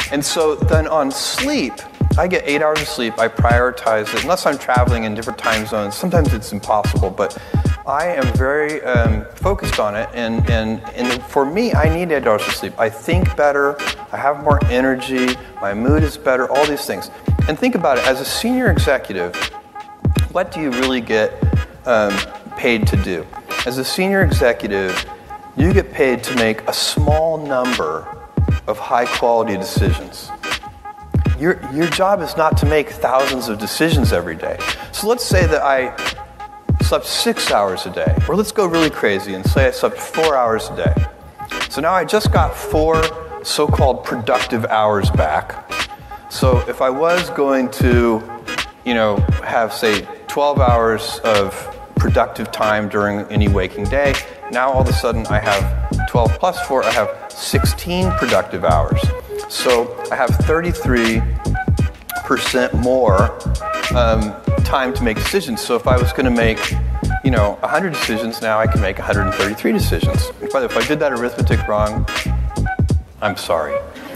And so then on sleep, I get 8 hours of sleep. I prioritize it. Unless I'm traveling in different time zones, sometimes it's impossible, but I am very focused on it. And for me, I need 8 hours of sleep. I think better. I have more energy. My mood is better, all these things. And think about it. As a senior executive, what do you really get paid to do? As a senior executive, you get paid to make a small number of high-quality decisions. Your job is not to make thousands of decisions every day. So let's say that I slept 6 hours a day, or let's go really crazy and say I slept 4 hours a day. So now I just got 4 so-called productive hours back. So if I was going to, have, say, 12 hours of productive time during any waking day, now all of a sudden I have 12 plus 4, I have 16 productive hours. So I have 33% more time to make decisions. So if I was going to make, 100 decisions, now I can make 133 decisions. If I did that arithmetic wrong, I'm sorry.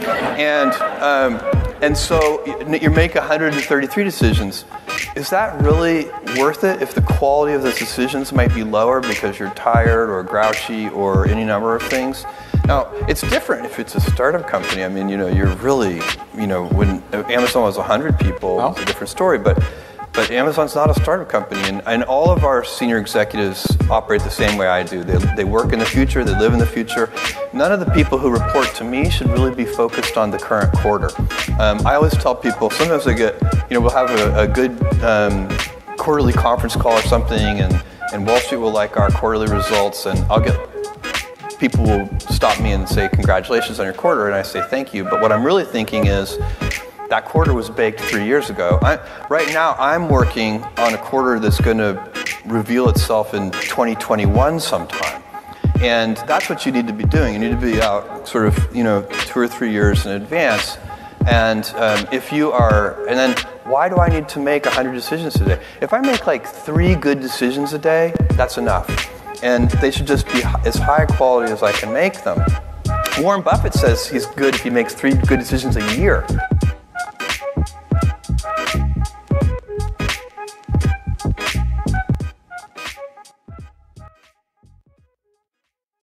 And so you make 133 decisions. Is that really worth it if the quality of those decisions might be lower because you're tired or grouchy or any number of things? Now, it's different if it's a startup company. I mean, you're really, when Amazon was 100 people, it's a different story. But Amazon's not a startup company, and all of our senior executives operate the same way I do. They work in the future, they live in the future. None of the people who report to me should really be focused on the current quarter. I always tell people, sometimes I get, we'll have a good quarterly conference call or something, and Wall Street will like our quarterly results, and people will stop me and say, congratulations on your quarter, and I say thank you. But what I'm really thinking is, that quarter was baked 3 years ago. Right now, I'm working on a quarter that's going to reveal itself in 2021 sometime. And that's what you need to be doing. You need to be out sort of, 2 or 3 years in advance. And and then why do I need to make 100 decisions a day? If I make like 3 good decisions a day, that's enough. And they should just be as high quality as I can make them. Warren Buffett says he's good if he makes 3 good decisions a year.